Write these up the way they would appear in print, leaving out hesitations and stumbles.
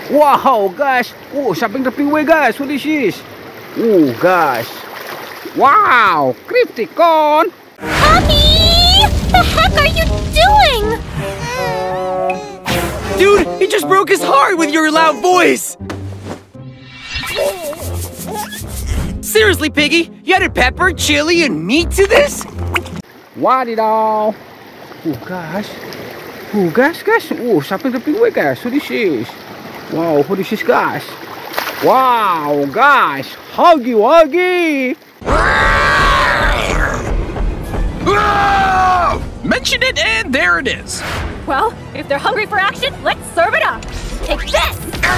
Wow, guys. Oh, something dropping away, guys. What is this? Oh, guys. Wow, Crypticon. Mommy! The heck are you doing? Dude, he just broke his heart with your loud voice! Seriously, Piggy, you added pepper, chili, and meat to this? What it all? Oh, guys. Oh, guys. Oh, something dropping away, guys. What is this? Wow, what is this, guys? Wow, guys. Huggy. Mention it, and there it is. Well, if they're hungry for action, let's serve it up. Take this!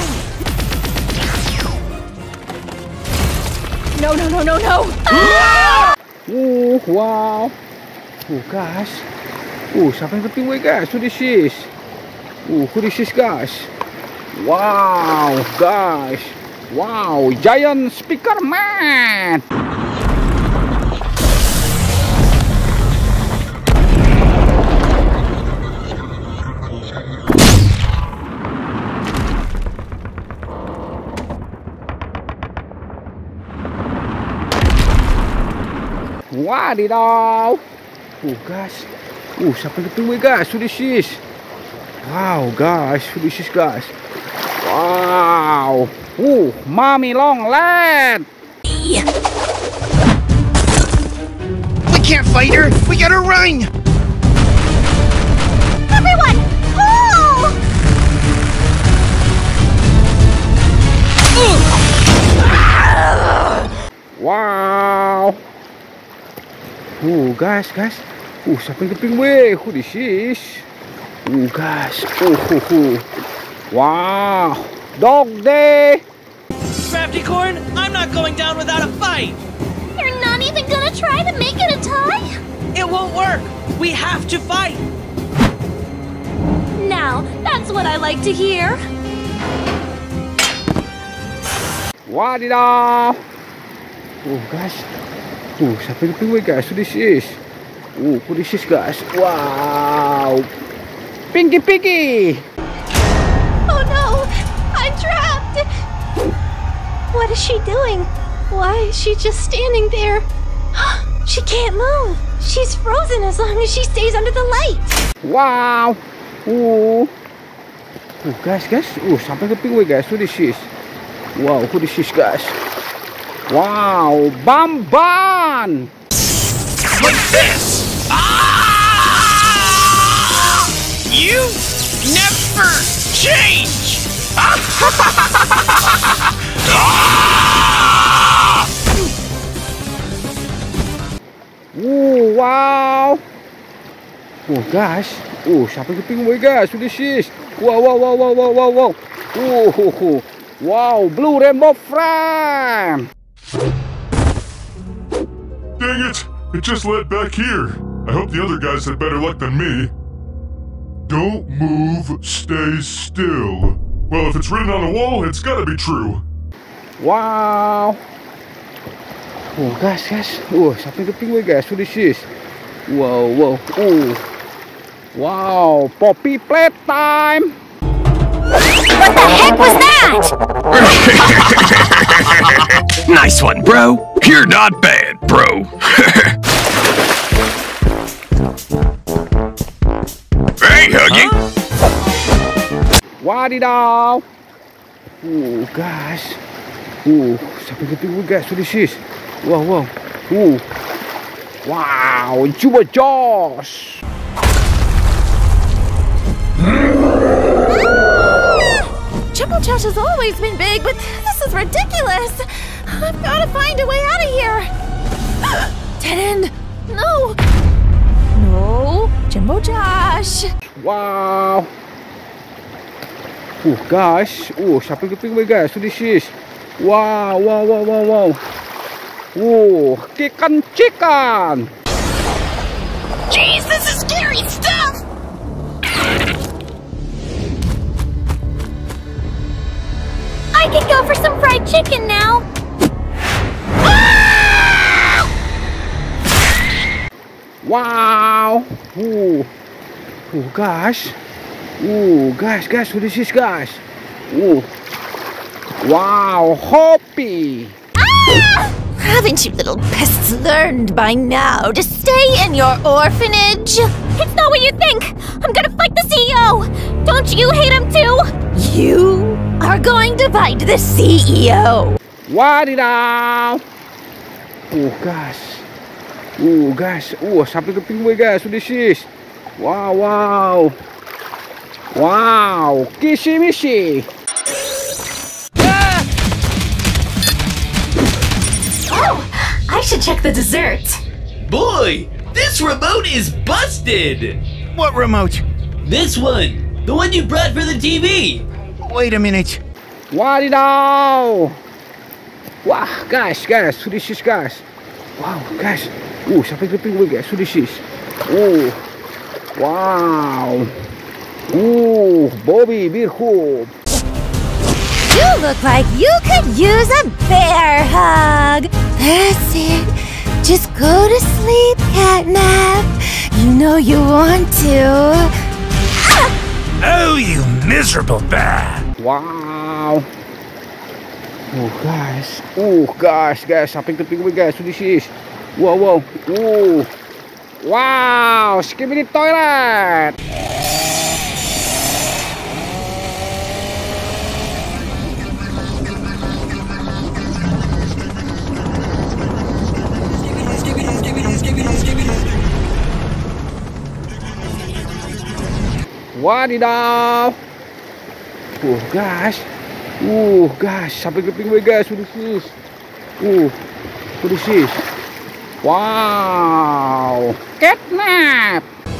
No. Oh, wow. Oh, guys. Oh, something dropping away, guys. What is this? Oh, what is this, guys? Wow, guys. Wow, giant speaker man. What it all? Oh, guys. Oh, something dropping away, guys. What is this? Wow, guys. What is this, guys? Wow. Oh, mommy long leg. We can't fight her. We gotta run. Everyone, pull! Wow. Oh, guys. Oh, something dropping away. What is this? Oh, guys. Oh. Wow. Dog day. Crafty Corn, I'm not going down without a fight! You're not even gonna try to make it a tie? It won't work! We have to fight! Now, that's what I like to hear. What it all? Oh, guys. Oh, something dropping away, guys. What is this? Oh, what is this, guys? Wow. Pinky Piggy. Oh no! I'm trapped! What is she doing? Why is she just standing there? She can't move! She's frozen as long as she stays under the light! Wow. Oh. Oh, guys. Oh, something dropping away, guys. What is this? Wow, what is this, guys? Wow. Bamban. Like this! You never change! Oh, wow. Oh, guys. Oh, something dropping away, guys. What is this? Wow. Oh, wow. Blue rainbow frame. Dang it! It just led back here. I hope the other guys had better luck than me. Don't move, stay still. Well, if it's written on the wall, it's gotta be true. Wow. Oh, guys. Oh, something dropping away, guys. What is this? Whoa. Oh. Wow. Poppy playtime. What the heck was that? Nice one, bro. You're not bad, bro. Hey, Huggy. What it all? Oh, guys. Oh, something dropping away, guys. What is this? Whoa. Oh. Wow. Juba Josh. Jumbo Josh has always been big, but this is ridiculous. I've got to find a way out of here. Dead end. No, Jumbo Josh. Wow. Oh, guys. Oh, something dropping away, guys. What is this? Wow. Oh, chicken. Jeez, this is scary stuff. I can go for some fried chicken now. Wow. Oh, gosh. Oh, guys, what is this, guys? Wow, Hoppy. Ah! Haven't you little pests learned by now to stay in your orphanage? It's not what you think! I'm gonna fight the CEO! Don't you hate him too? You are going to fight the CEO! Wadidaw! Guys. Guys. Sampai ke pinggir guys. This is. Wow. Kissy-missy. I should check the dessert. Boy, this remote is busted! What remote? This one! The one you brought for the TV! Wait a minute. Wadidaw! Wah, guys, this is guys. Wow, guys. Sampai ke pinggir guys. This is. Wow. Bobby, beautiful. You look like you could use a bear hug. That's it. Just go to sleep, Catnap. You know you want to. Oh, you miserable bear! Wow. Guys. Sampai ke pinggir guys. This is. Wow. Wow, skibidi toilet. Wadidaw. Guys. Sampai ke pinggir guys. This is. Wow. Catnap.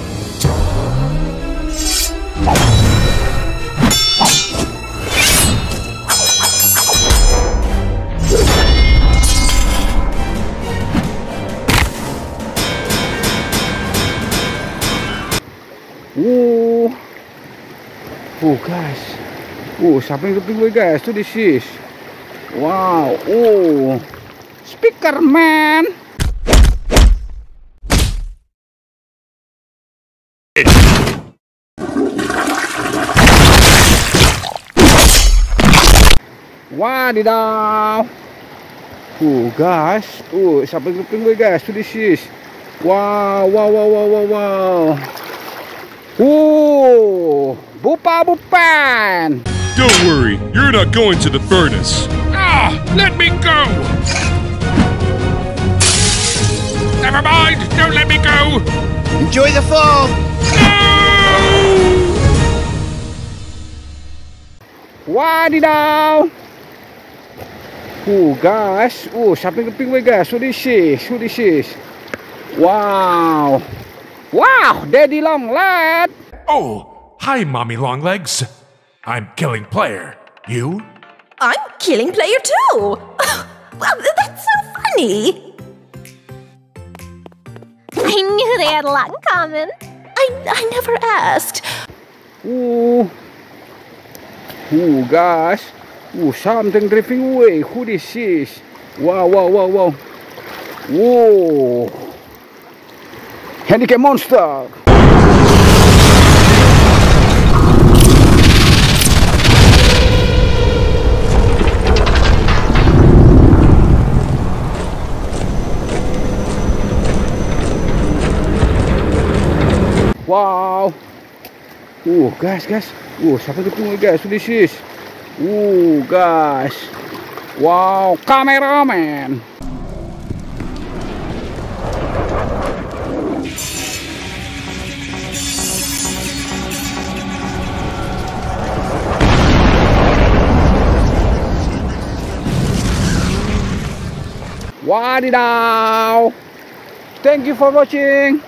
Guys. Sampai ke pinggir guys. This is. Wow. Speaker man. Wadidaw. Guys. Sampai ke pinggir guys. This is. Wow. Bupan. Don't worry, you're not going to the furnace. Let me go! Never mind! Don't let me go! Enjoy the fall. Wadidaw. Guys. Sampai ke pinggir guys. This is. Wow. Daddy Long Leg. Oh, hi, Mommy Longlegs. I'm Killing Player. You? I'm killing player too. Well, that's so funny. I knew they had a lot in common. I never asked. Guys. Something drifting away. Who this is? Wow. Handicap monster. Wow. Guys. Sampai ke pinggir guys. This is. Guys. Wow, cameraman. Wadidaw. Thank you for watching.